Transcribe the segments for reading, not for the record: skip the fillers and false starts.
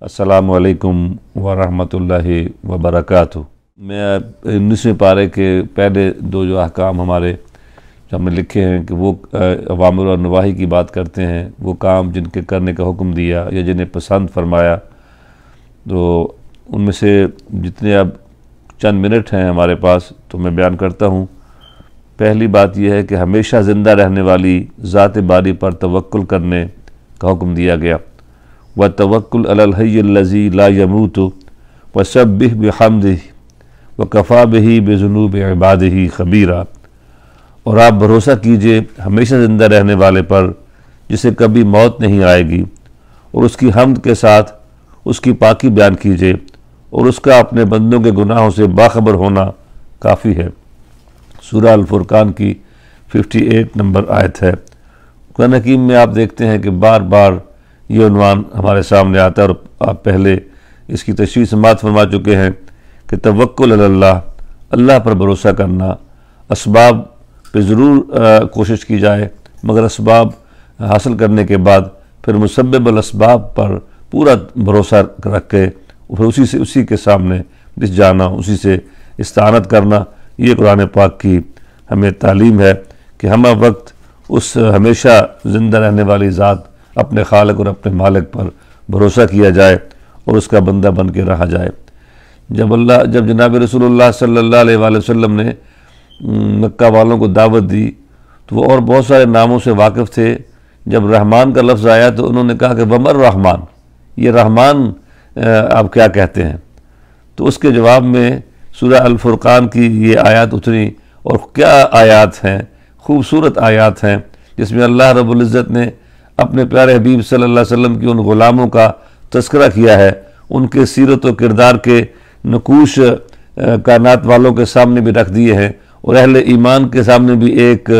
अस्सलामु अलैकुम वरहमतुल्लाहि वबरकातुहू। मैं 19वें पारे के पहले दो जो अहकाम हमारे जो हमने लिखे हैं कि वो अवामिर और नवाही की बात करते हैं, वो काम जिनके करने का हुक्म दिया या जिन्हें पसंद फरमाया। तो उनमें से जितने अब चंद मिनट हैं हमारे पास तो मैं बयान करता हूँ। पहली बात यह है कि हमेशा ज़िंदा रहने वाली ज़ात बारी पर तवक्कुल करने का हुक्म दिया गया। व तवक्कुल अलल हय्यिल लज़ी ला यमूतु व सब्बिह बिहम्दिही व कफ़ा बिही बिज़ुनूबि इबादिही ख़बीरा। और आप भरोसा कीजिए हमेशा ज़िंदा रहने वाले पर जिसे कभी मौत नहीं आएगी, और उसकी हम्द के साथ उसकी पाकी बयान कीजिए, और उसका अपने बंदों के गुनाहों से बाखबर होना काफ़ी है। सूरह अल-फुरक़ान की 58 नंबर आयत है। कुरान हकीम में आप देखते हैं कि बार बार ये उन्वान हमारे सामने आता है, और आप पहले इसकी तशरीह समाअत फरमा चुके हैं कि तवक्कुल अलल्लाह, अल्लाह पर भरोसा करना। असबाब पे ज़रूर कोशिश की जाए, मगर असबाब हासिल करने के बाद फिर मुसब्बिबुल असबाब पर पूरा भरोसा रख के फिर उसी के सामने दिस जाना, उसी से इस्तानत करना। ये कुरान पाक की हमें तालीम है कि हम वक्त उस हमेशा ज़िंदा रहने वाली ज़ात अपने खालिक और अपने मालिक पर भरोसा किया जाए और उसका बंदा बन के रहा जाए। जब जनाब रसूलुल्लाह सल्लल्लाहु अलैहि वसल्लम ने मक्का वालों को दावत दी तो वो और बहुत सारे नामों से वाकिफ़ थे। जब रहमान का लफ्ज़ आया तो उन्होंने कहा कि वमर रहमान, ये रहमान आप क्या कहते हैं? तो उसके जवाब में सूरह अल-फुरक़ान की ये आयत उतरी, और क्या आयत हैं, खूबसूरत आयत हैं, जिसमें अल्लाह रब्बुल इज़्ज़त ने अपने प्यारे हबीब सल्लल्लाहु अलैहि वसल्लम की उन ग़ुलामों का तज़किरा किया है, उनके सीरत व किरदार के नकूश कायनात वालों के सामने भी रख दिए हैं, और अहले ईमान के सामने भी एक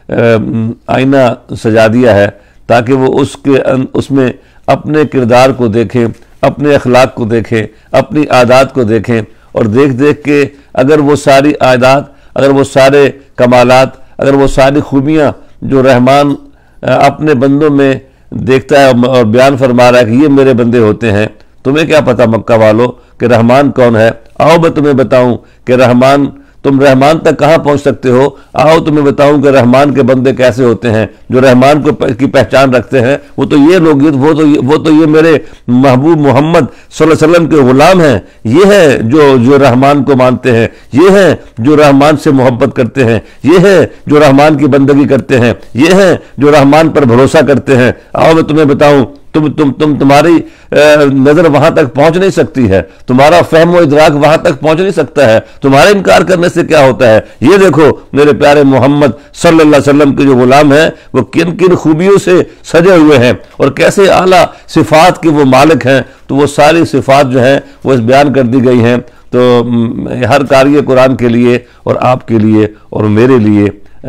आईना सजा दिया है ताकि वो उसमें अपने किरदार को देखें, अपने अखलाक को देखें, अपनी आदात को देखें, और देख देख के अगर वो सारी आदात, अगर वो सारे कमालात, अगर वो सारी खूबियाँ जो रहमान अपने बंदों में देखता है और बयान फरमा रहा है कि ये मेरे बंदे होते हैं, तुम्हें क्या पता मक्का वालों कि रहमान कौन है? आओ मैं तुम्हें बताऊं कि रहमान, तुम रहमान तक कहाँ पहुँच सकते हो। आओ तुम्हें बताऊं कि रहमान के बंदे कैसे होते हैं, जो रहमान को की पहचान रखते हैं। वो तो ये लोग, वो तो ये मेरे महबूब मोहम्मद सल्लल्लाहु अलैहि वसल्लम के ग़ुलाम हैं। ये है जो रहमान को मानते हैं, ये है जो रहमान से मोहब्बत करते हैं, ये है जो रहमान की बंदगी करते हैं, ये है जो रहमान पर भरोसा करते हैं। आओ मैं तुम्हें बताऊं, तुम्हारी नज़र वहां तक पहुंच नहीं सकती है, तुम्हारा फहम व इदराक वहां तक पहुंच नहीं सकता है, तुम्हारे इनकार करने से क्या होता है। ये देखो मेरे प्यारे मोहम्मद सल्लल्लाहु अलैहि वसल्लम के जो गुलाम हैं वो किन किन खूबियों से सजे हुए हैं और कैसे आला सिफात के वो मालिक हैं। तो वो सारी सिफात जो हैं वो इस बयान कर दी गई हैं। तो हर कारी कुरान के लिए और आपके लिए और मेरे लिए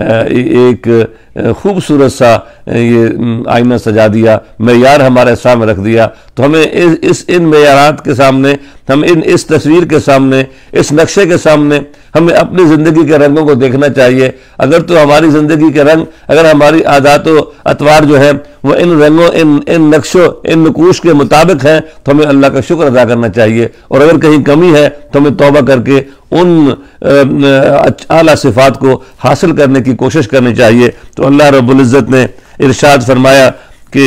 एक खूबसूरत सा ये आईना सजा दिया, मेयार हमारे सामने रख दिया। तो हमें इन मेयारात के सामने, हम इस तस्वीर के सामने, इस नक्शे के सामने हमें अपनी ज़िंदगी के रंगों को देखना चाहिए। अगर तो हमारी ज़िंदगी के रंग, अगर हमारी आदात व अतवार जो है वो इन रंगों, इन नक्शों, इन नकूश के मुताबिक हैं, तो हमें अल्लाह का शुक्र अदा करना चाहिए। और अगर कहीं कमी है तो हमें तौबा करके उन आला सिफात को हासिल करने की कोशिश करनी चाहिए। तो अल्लाह रब्बुल इज़्ज़त ने इरशाद फरमाया कि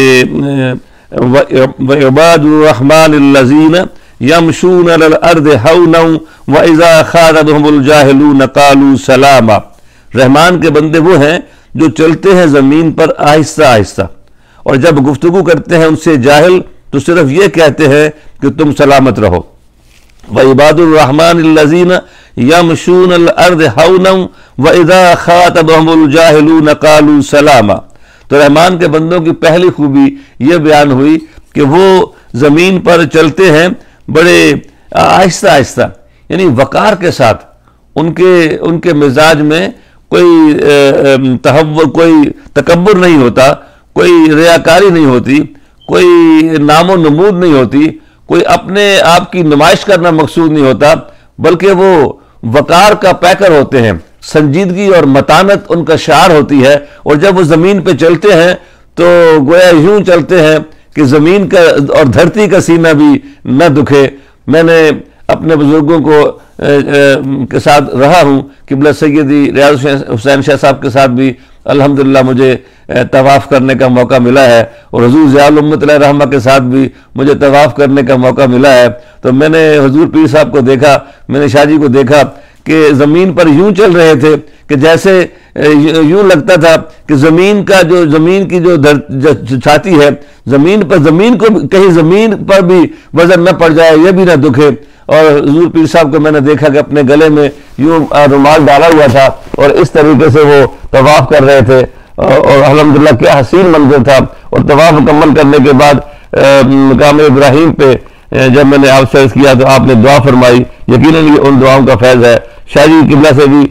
वइबादुर रहमानिल्लज़ीना यमशून अलल अर्दि हौनन व इज़ा खातबहुमुल जाहिलून क़ालू सलामा। रहमान के बंदे वो हैं जो चलते हैं ज़मीन पर आहिस्ता आहिस्ता, और जब गुफ्तगू करते हैं उनसे जाहिल तो सिर्फ ये कहते हैं कि तुम सलामत रहो। वइबादुर रहमानिल्लज़ीना यमशून अलल अर्दि हौनन व इज़ा खातबहुमुल जाहिलून क़ालू सलामा। तो रहमान के बंदों की पहली खूबी ये बयान हुई कि वो ज़मीन पर चलते हैं बड़े आहिस्ता आहिस्ता, यानी वक़ार के साथ। उनके मिजाज में कोई कोई तकब्बुर नहीं होता, कोई रियाकारी नहीं होती, कोई नामो नमूद नहीं होती, कोई अपने आप की नुमाइश करना मकसूद नहीं होता, बल्कि वो वक़ार का पैकर होते हैं। संजीदगी और मतानत उनका शार होती है। और जब वो ज़मीन पे चलते हैं तो गोया यूं चलते हैं کہ زمین کا اور دھرتی کا سینہ بھی نہ دکھے۔ میں نے اپنے بزرگوں کو کے ساتھ رہا ہوں، قبلہ سیدی ریاض حسین شاہ صاحب کے ساتھ بھی الحمدللہ مجھے طواف کرنے کا موقع ملا ہے، اور حضور ضیاء الامت علیہ رحمہ کے ساتھ بھی مجھے طواف کرنے کا موقع ملا ہے۔ تو میں نے حضور پیر صاحب کو دیکھا، میں نے شاہ جی کو دیکھا کہ زمین پر یوں چل رہے تھے کہ جیسے یوں لگتا تھا کہ زمین کی جو چھاتی ہے، زمین کو کہیں زمین پر بھی وزن نہ پڑ جائے، یہ بھی نہ دکھے۔ اور حضور پیر صاحب کو میں نے دیکھا کہ اپنے گلے میں یوں رومال ڈالا ہوا تھا اور اس طریقے سے وہ طواف کر رہے تھے، اور الحمدللہ کیا حسین منظر تھا۔ اور طواف مکمل کرنے کے بعد مقام ابراہیم پہ جب میں نے آپ سے عرض کیا تو آپ نے دعا فرمائی، یقیناً یہ ان دعاؤں کا فیض ہے۔ شاہ جی قبلہ سے بھی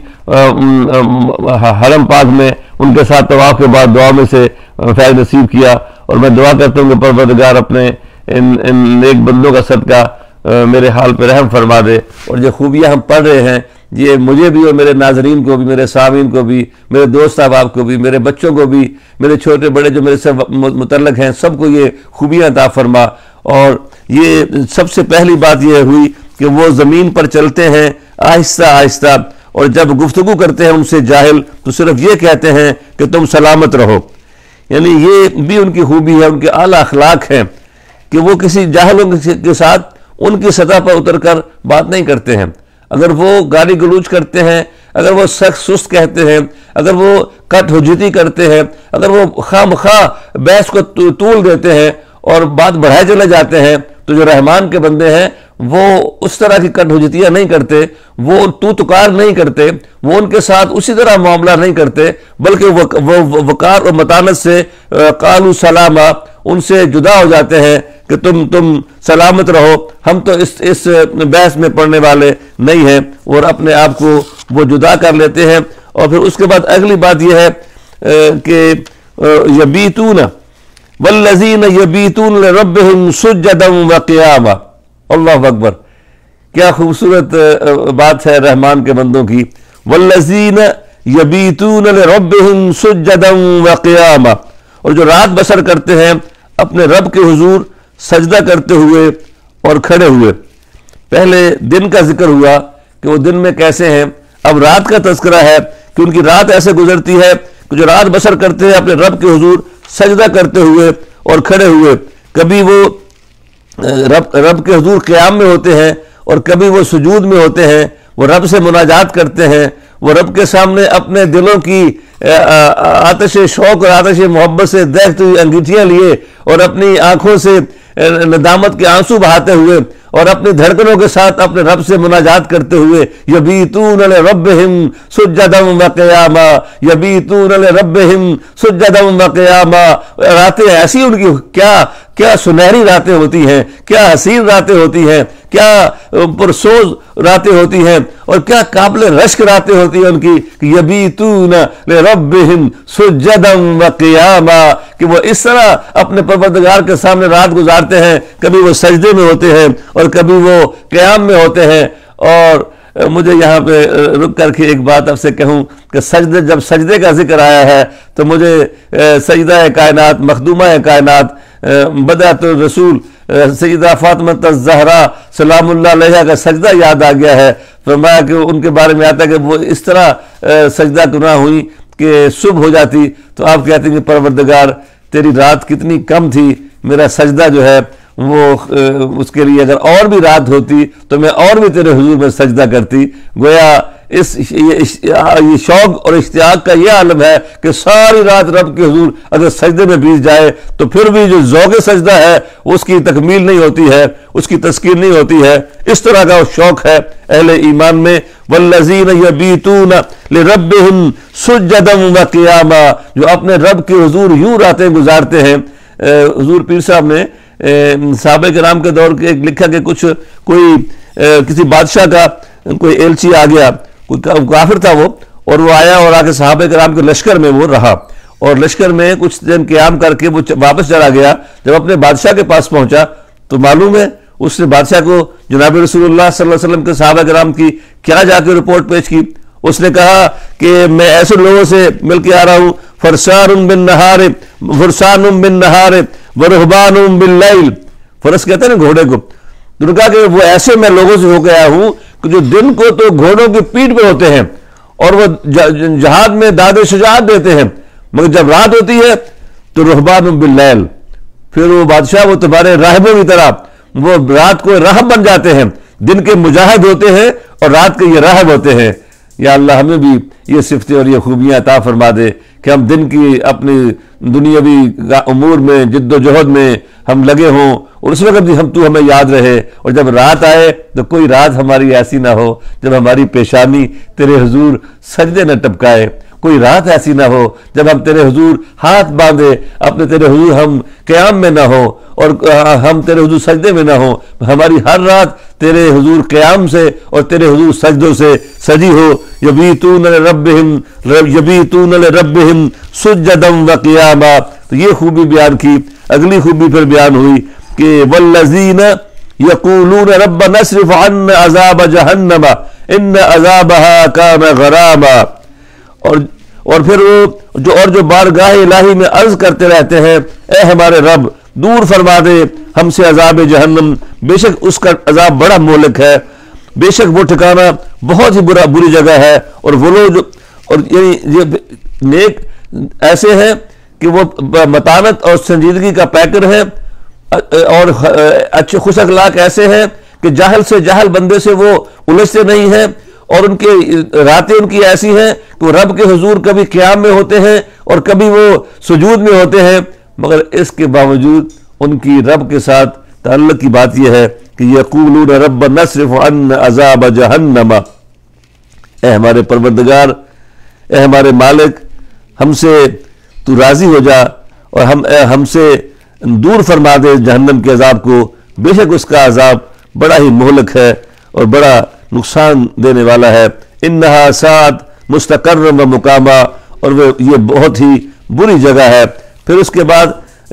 حرم پاک میں ان کے ساتھ طواف کے بعد دعا میں سے فیض نصیب کیا، اور میں دعا کرتا ہوں کہ پروردگار اپنے ان نیک بندوں کا صدقہ میرے حال پہ رحم فرما دے، اور جو خوبیاں ہم پڑھ رہے ہیں یہ مجھے بھی اور میرے ناظرین کو بھی، میرے سامعین کو بھی، میرے دوست احباب کو بھی، میرے بچوں کو بھی، میرے چھوٹے بڑے جو میرے سے متعلق ہیں سب کو یہ خوبیاں عطا فرما۔ اور یہ سب سے پہلی بات یہ ہوئی کہ وہ زمین پر چلتے ہیں آہستہ آہستہ، اور جب گفتگو کرتے ہیں ان سے جاہل تو صرف یہ کہتے ہیں کہ تم سلامت رہو۔ یعنی یہ بھی ان کی خوبی ہے، ان کے اعلیٰ اخلاق ہیں کہ وہ کسی جاہلوں کے ساتھ ان کی سطح پر اتر کر بات نہیں کرتے ہیں۔ اگر وہ گالی گلوچ کرتے ہیں، اگر وہ سخت سست کہتے ہیں، اگر وہ کٹ حجتی کرتے ہیں، اگر وہ خواہ مخواہ بحث کو طول دیتے ہیں اور بات بڑھائے چلے جاتے ہیں، تو جو رحمان کے بندے ہیں وہ اس طرح کی کٹ حجتیاں نہیں کرتے، وہ تو تکار نہیں کرتے، وہ ان کے ساتھ اسی طرح معاملہ نہیں کرتے، بلکہ وہ وقار اور متانت سے قالوا سلاما، ان سے جدا ہو جاتے ہیں کہ تم سلامت رہو، ہم تو اس بحث میں پڑھنے والے نہیں ہیں، اور اپنے آپ کو وہ جدا کر لیتے ہیں۔ اور پھر اس کے بعد اگلی بات یہ ہے کہ یبیتون والذین یبیتون لربہم سجدا وقیاما۔ اللہ اکبر، کیا خوبصورت بات ہے رحمان کے بندوں کی۔ والذین یبیتون لربہم سجدا وقیاما، اور جو رات بسر کرتے ہیں اپنے رب کے حضور سجدہ کرتے ہوئے اور کھڑے ہوئے۔ پہلے دن کا ذکر ہوا کہ وہ دن میں کیسے ہیں، اب رات کا تذکرہ ہے کہ ان کی رات ایسے گزرتی ہے کہ جو رات بسر کرتے ہیں اپنے رب کے حضور سجدہ کرتے ہوئے اور کھڑے ہوئے۔ کبھی وہ رب کے حضور قیام میں ہوتے ہیں اور کبھی وہ سجود میں ہوتے ہیں، وہ رب سے مناجات کرتے ہیں، وہ رب کے سامنے اپنے دلوں کی آتش شوق اور آتش محبت سے دیکھتے ہوئے انگیٹھیاں لیے اور اپنی آنکھوں سے ندامت کے آنسو بہاتے ہوئے اور اپنی دھڑکنوں کے ساتھ اپنے رب سے مناجات کرتے ہوئے یبیتون لربہم سجدا وقیاما، یبیتون لربہم سجدا وقیاما۔ راتیں ایسی ان کی کیا سنہری راتیں ہوتی ہیں، کیا حسین راتیں ہوتی ہیں، کیا پرسوز راتیں ہوتی ہیں، اور کیا قابل رشک راتیں ہوتی ہیں ان کی کہ یبیتون لربہم سجدا وقیاما، کہ وہ اس طرح اپنے پروردگار کے سامنے رات گزارتے ہیں، کبھی وہ سجدے میں ہوتے ہیں اور کبھی وہ قیام میں ہوتے ہیں۔ اور مجھے یہاں پہ رک کر کے ایک بات آپ سے کہوں کہ جب سجدے کا ذکر آیا ہے تو مجھے سجدہ کائنات، مخدومہ کائنات، بدعت الرسول سیدہ فاطمہ الزہرا سلام اللہ علیہا کا سجدہ یاد آ گیا ہے۔ فرمایا کہ ان کے بارے میں آتا ہے کہ وہ اس طرح سجدہ گناہ ہوئی کہ صبح ہو جاتی تو آپ کہتے ہیں کہ پروردگار تیری رات کتنی کم تھی، میرا سجدہ جو ہے وہ اس کے لیے اگر اور بھی رات ہوتی تو میں اور بھی تیرے حضور میں سجدہ کرتی۔ گویا یہ شوق اور اشتیاق کا یہ عالم ہے کہ ساری رات رب کے حضور اگر سجدے میں بیت جائے تو پھر بھی جو ذوق سجدہ ہے اس کی تکمیل نہیں ہوتی ہے، اس کی تذکیر نہیں ہوتی ہے۔ اس طرح کا شوق ہے اہل ایمان میں۔ والذین یبیتون لربہم سجدا وقیاما، جو اپنے رب کے حضور یوں راتیں گزارتے ہیں۔ حضور پیر صاحب نے صحابہ کرام کے دور کے لکھا کہ کسی بادشاہ کا کوئی ایلچی آ گیا، کوئی کافر تھا وہ، اور وہ آیا اور آ کے صحابہ کرام کے لشکر میں وہ رہا، اور لشکر میں کچھ دن قیام کر کے وہ واپس چلا گیا۔ جب اپنے بادشاہ کے پاس پہنچا تو معلوم ہے اس نے بادشاہ کو جناب رسول اللہ صلی اللہ علیہ وسلم کے صحابہ کرام کی کیا جا کے رپورٹ پیش کی۔ اس نے کہا کہ میں ایسے لوگوں سے مل کے آ رہا ہوں فرسان بالنہار وَرُهْبَانٌ بِاللَّيْلِ، فرس کہتے ہیں نا گھوڑے کو، تو نے کہا کہ وہ ایسے میں لوگوں سے ہو کے آیا ہوں کہ جو دن کو تو گھوڑوں کی پیٹھ پہ ہوتے ہیں اور وہ جہاد میں داد شجاعت دیتے ہیں، مگر جب رات ہوتی ہے تو رہبان باللیل، پھر وہ بادشاہ وہ تمہارے راہبوں کی طرح وہ رات کو راہب بن جاتے ہیں، دن کے مجاہد ہوتے ہیں اور رات کے یہ راہب ہوتے ہیں۔ یا اللہ ہمیں بھی یہ صفتیں اور یہ خوبیاں عطا فرما دے کہ ہم دن کی اپنی دنیاوی امور میں جد و جہد میں ہم لگے ہوں، اور اس وقت بھی تو ہمیں یاد رہے، اور جب رات آئے تو کوئی رات ہماری ایسی نہ ہو جب ہماری پیشانی تیرے حضور سجدے نہ ٹپکائے، کوئی رات ایسی نہ ہو جب ہم تیرے حضور ہاتھ باندھے اپنے تیرے حضور ہم قیام میں نہ ہو اور ہم تیرے حضور سجدے میں نہ ہو، ہماری ہر رات تیرے حضور قیام سے اور تیرے حضور سجدوں سے سجی ہو۔ یبیتون لربہم سجدا وقیاما، تو یہ خوبی بیان کی۔ اگلی خوبی پھر بیان ہوئی کہ والذین یقولون ربنا اصرف عنا عذاب جہنم ان عذابها کان غراما، اور پھر وہ جو بارگاہ الہی میں عرض کرتے رہتے ہیں اے ہمارے رب دور فرما دے ہم سے عذاب جہنم، بے شک اس کا عذاب بڑا مہلک ہے، بے شک وہ ٹھکانہ بہت ہی بری جگہ ہے۔ اور وہ لوگ اور یہ نیک ایسے ہیں کہ وہ متانت اور سنجیدگی کا پیکر ہے، اور اچھے خوش اخلاق ایسے ہیں کہ جاہل سے جاہل بندے سے وہ الجھتے نہیں ہیں، اور ان کے راتیں ان کی ایسی ہیں کہ وہ رب کے حضور کبھی قیام میں ہوتے ہیں اور کبھی وہ سجود میں ہوتے ہیں، مگر اس کے باوجود ان کی رب کے ساتھ تعلق کی بات یہ ہے کہ یقولون ربنا اصرف عنا عذاب جہنم، اے ہمارے پروردگار، اے ہمارے مالک، ہم سے تو راضی ہو جا اور ہم سے دور فرما دے جہنم کے عذاب کو، بے شک اس کا عذاب بڑا ہی مہلک ہے اور بڑا نقصان دینے والا ہے۔ انہا ساعت مستقر و مقامہ، اور وہ یہ بہت ہی بری جگہ ہے۔ پھر اس کے بعد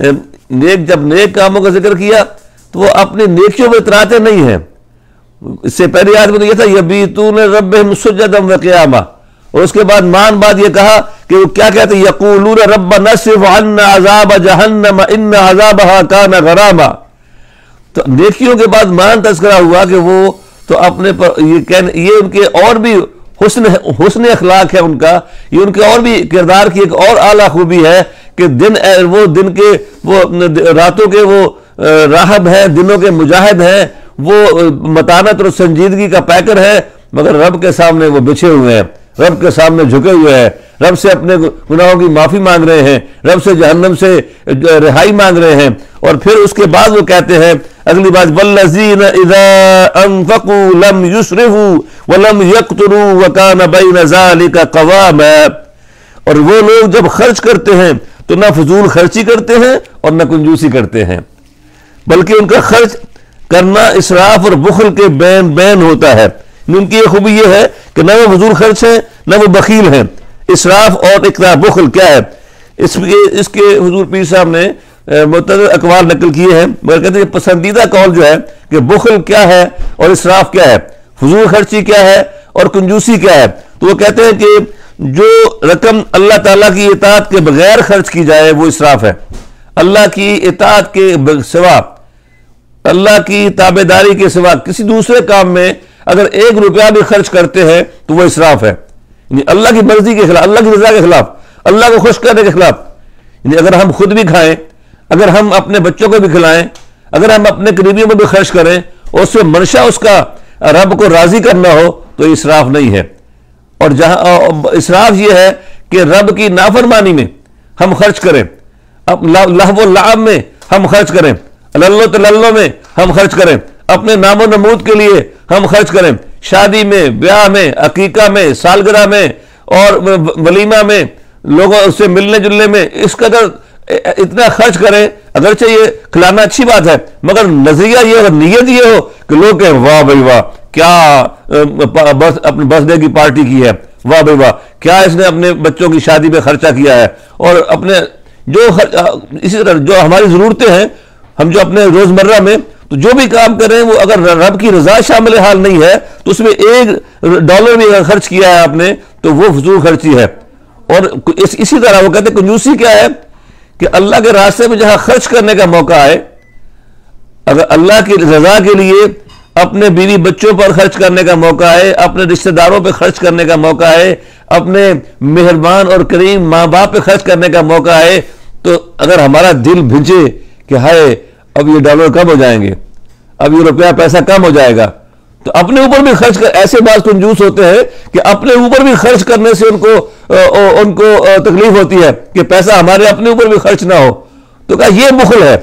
جب نیک کاموں کا ذکر کیا تو وہ اپنی نیکیوں میں اتراتے نہیں ہیں۔ اس سے پہلی آیت میں تو یہ تھا یبیتون ربہم سجدا وقیاما، اور اس کے بعد بعد یہ کہا کہ وہ کیا کہتے ہیں یقولون ربنا اصرف عنا عذاب جہنم ان عذابها کان غراما، تو نیکیوں کے بعد تذکرہ ہوا کہ وہ تو اپنے پر یہ ان کے اور بھی حسن اخلاق ہے ان کا، یہ ان کے اور بھی کردار کی ایک اور اعلیٰ خوبی ہے کہ وہ دن کے وہ راتوں کے وہ راہب ہیں، دنوں کے مجاہد ہیں، وہ متانت اور سنجیدگی کا پیکر ہے، مگر رب کے سامنے وہ بچھے ہوئے ہیں، رب کے سامنے جھکے ہوئے ہیں، رب سے اپنے گناہوں کی معافی مانگ رہے ہیں، رب سے جہنم سے رہائی مانگ رہے ہیں۔ اور پھر اس کے بعد وہ کہتے ہیں اگلی بات والذین اذا انفقوا لم یسرفوا ولم یقتروا وکان بین ذلک قواما، اور وہ لوگ جب خرچ کرتے ہیں تو نہ فضول خرچی کرتے ہیں اور نہ کنجوسی کرتے ہیں، بلکہ ان کا خرچ کرنا اسراف اور بخل کے بین ہوتا ہے۔ ان کی یہ خوبی یہ ہے کہ نہ وہ فضول خرچ ہیں نہ وہ بخیل ہیں۔ اسراف اور اقتدار بخل کیا ہے؟ اس کے حضور پیر صاحب نے متعدد اقوال نقل کیے ہیں، مگر کہتے ہیں پسندیدہ قول جو ہے کہ بخل کیا ہے اور اسراف کیا ہے، فضول خرچی کیا ہے اور کنجوسی کیا ہے، تو وہ کہتے ہیں کہ جو رقم اللہ تعالیٰ کی اطاعت کے بغیر خرچ کی جائے وہ اسراف ہے، اللہ کی اطاعت کے سوا، اللہ کی تابعداری کے سوا کسی دوسرے کام میں اگر 1 روپیہ بھی خرچ کرتے ہیں تو وہ اسراف ہے، یعنی اللہ کی مرضی کے خلاف، اللہ کی رضا کے خلاف، اللہ کو خوش کرنے کے خلاف۔ یعنی اگر ہم خود بھی کھائیں، اگر ہم اپنے بچوں کو بھی کھلائیں، اگر ہم اپنے قریبیوں میں بھی خرچ کریں اور اس میں منشا اس کا رب کو راضی کرنا ہو تو اسراف نہیں ہے۔ اور جہاں اسراف یہ ہے کہ رب کی نافرمانی میں ہم خرچ کریں، لہو و لعب میں ہم خرچ کریں، للو تللو میں ہم خرچ کریں، اپنے نام و نمود کے لیے ہم خرچ کریں، شادی میں، بیاہ میں، عقیقہ میں، سالگرہ میں اور ولیمہ میں، لوگوں سے ملنے جلنے میں اس قدر اتنا خرچ کریں، اگرچہ یہ کھلانا اچھی بات ہے، مگر نظریہ یہ اور نیت یہ ہو کہ لوگ کہیں واہ بھائی واہ کیا اپنے برتھ ڈے کی پارٹی کی ہے، واہ بھائی واہ کیا اس نے اپنے بچوں کی شادی میں خرچہ کیا ہے، اور اپنے اسی طرح جو ہماری ضرورتیں ہیں، ہم جو اپنے روزمرہ میں تو جو بھی کام کریں وہ اگر رب کی رضا شامل حال نہیں ہے تو اس میں $1 بھی اگر خرچ کیا ہے آپ نے تو وہ فضول خرچی ہے۔ اور اسی طرح وہ کہتے ہیں کنجوسی کیا ہے کہ اللہ کے راستے میں جہاں خرچ کرنے کا موقع آئے، اگر اللہ کی رضا کے لیے اپنے بیوی بچوں پر خرچ کرنے کا موقع ہے، اپنے رشتہ داروں پہ خرچ کرنے کا موقع ہے، اپنے مہربان اور کریم ماں باپ پہ خرچ کرنے کا موقع ہے، تو اگر ہمارا دل بھجے کہ ہائے اب یہ ڈالر کم ہو جائیں گے، اب یہ روپیہ پیسہ کم ہو جائے گا، تو اپنے اوپر بھی خرچ کر، ایسے بعض کنجوس ہوتے ہیں کہ اپنے اوپر بھی خرچ کرنے سے ان کو تکلیف ہوتی ہے کہ پیسہ ہمارے اپنے اوپر بھی خرچ نہ ہو، تو کہا یہ بخل ہے۔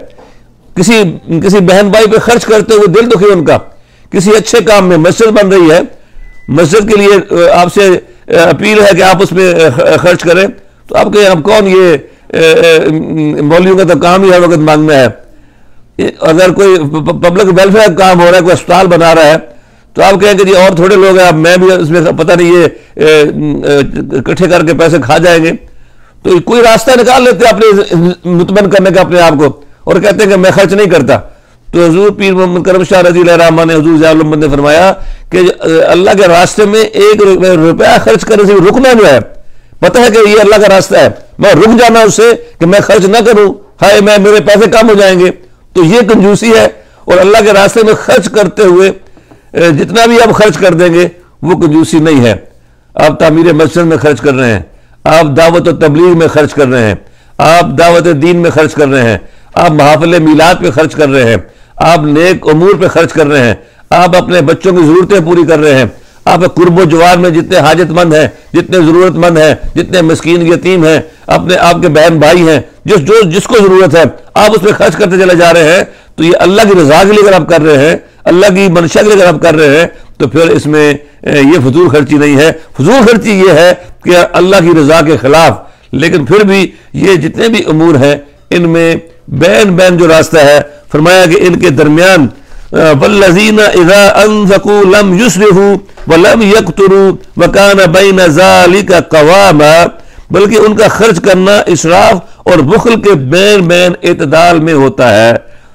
کسی بہن بھائی پہ خرچ کرتے ہوئے دل دکھی ان کا، کسی اچھے کام میں مسجد بن رہی ہے، مسجد کے لیے آپ سے اپیل ہے کہ آپ اس میں خرچ کریں، تو آپ کہیں اب کون، یہ مولویوں کا تو کام ہی ہر وقت مانگنا ہے۔ اگر کوئی پبلک ویلفیئر کا کام ہو رہا ہے، کوئی اسپتال بنا رہا ہے، تو آپ کہیں کہ جی اور تھوڑے لوگ ہیں، اب میں بھی اس میں پتہ نہیں یہ اکٹھے کر کے پیسے کھا جائیں گے، تو کوئی راستہ نکال لیتے ہیں اپنے مطمئن کرنے کا اپنے آپ کو، اور کہتے ہیں کہ میں خرچ نہیں کرتا۔ تو حضور پیر محمد کرم شاہ رضی اللہ عنہ نے، حضور ضیاء العلوم نے فرمایا کہ اللہ کے راستے میں ایک روپیہ خرچ کرنے سے رکنا جو ہے، پتہ ہے کہ یہ اللہ کا راستہ ہے، میں رک جانا اس سے کہ میں خرچ نہ کروں، ہائے میرے پیسے کم ہو جائیں گے، تو یہ کنجوسی ہے۔ اور اللہ کے راستے میں خرچ کرتے ہوئے جتنا بھی آپ خرچ کر دیں گے وہ کنجوسی نہیں ہے۔ آپ تعمیر مسجد میں خرچ کر رہے ہیں، آپ دعوت و تبلیغ میں خرچ کر رہے ہیں، آپ دعوت دین میں خرچ کر رہے ہیں، آپ محافل میلاد پہ خرچ کر رہے ہیں، آپ نیک امور پہ خرچ کر رہے ہیں، آپ اپنے بچوں کی ضرورتیں پوری کر رہے ہیں، آپ قرب و جوار میں جتنے حاجت مند ہیں، جتنے ضرورت مند ہیں، جتنے مسکین یتیم ہیں، آپ کے بہن بھائی ہیں، جس کو ضرورت ہے آپ اس پہ خرچ کرتے چلے جا رہے ہیں، تو یہ اللہ کی رضا کے لیے اگر آپ کر رہے ہیں، اللہ کی منشا کے لیے اگر آپ کر رہے ہیں، تو پھر اس میں یہ فضول خرچی نہیں ہے۔ فضول خرچی یہ ہے کہ اللہ کی رضا کے خلاف، لیکن پھر بھی یہ جتنے بھی امور ہیں ان میں بین جو راستہ ہے، فرمایا کہ ان کے درمیان والذین اذا انفقوا لم یسرفوا ولم یقتروا وکان بین ذلک قواما، بلکہ ان کا خرچ کرنا اسراف اور بخل کے بین اعتدال میں ہوتا ہے،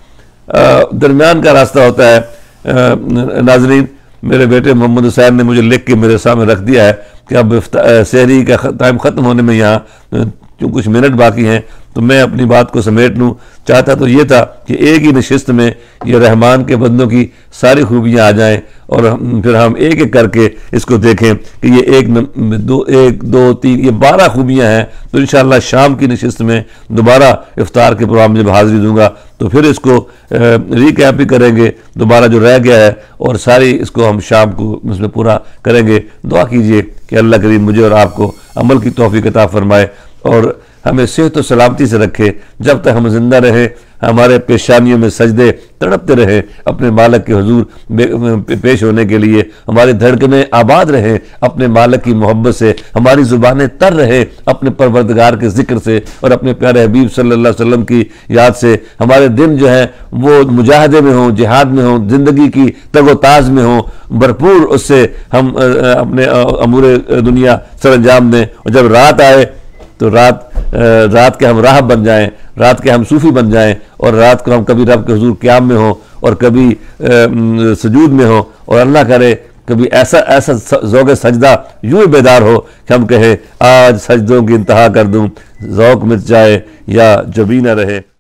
درمیان کا راستہ ہوتا ہے۔ ناظرین، میرے بیٹے محمد حسین نے مجھے لکھ کے میرے سامنے رکھ دیا ہے کہ اب سحری کا ٹائم ختم ہونے میں یہاں کچھ منٹ باقی ہیں، تو میں اپنی بات کو سمیٹ لوں۔ چاہتا تو یہ تھا کہ ایک ہی نشست میں یہ رحمان کے بندوں کی ساری خوبیاں آ جائیں، اور پھر ہم ایک ایک کر کے اس کو دیکھیں کہ یہ ایک دو تین یہ 12 خوبیاں ہیں۔ تو انشاءاللہ شام کی نشست میں دوبارہ افطار کے پروگرام میں جب حاضری دوں گا تو پھر اس کو ریکیپ بھی کریں گے، دوبارہ جو رہ گیا ہے، اور ساری اس کو ہم شام کو اس میں پورا کریں گے۔ دعا کیجئے کہ اللہ کریم مجھے اور آپ کو عمل کی توفیق عطا فرمائے اور ہمیں صحت و سلامتی سے رکھے، جب تک ہم زندہ رہیں ہمارے پیشانیوں میں سجدے تڑپتے رہیں اپنے مالک کے حضور پیش ہونے کے لیے، ہماری دھڑکنیں آباد رہیں اپنے مالک کی محبت سے، ہماری زبانیں تر رہیں اپنے پروردگار کے ذکر سے اور اپنے پیارے حبیب صلی اللہ علیہ وسلم کی یاد سے، ہمارے دن جو ہیں وہ مجاہدے میں ہوں، جہاد میں ہوں، زندگی کی تگ و تاز میں ہوں، بھرپور اس سے ہم اپنے امور دنیا سر انجام دیں، اور جب رات آئے تو رات کے ہم راہب بن جائیں، رات کے ہم صوفی بن جائیں، اور رات کو ہم کبھی رب کے حضور قیام میں ہوں اور کبھی سجود میں ہوں، اور اللہ کرے کبھی ایسا ذوق سجدہ یوں ہی بیدار ہو کہ ہم کہیں آج سجدوں کی انتہا کر دوں، ذوق مٹ جائے یا جبیں نہ رہے۔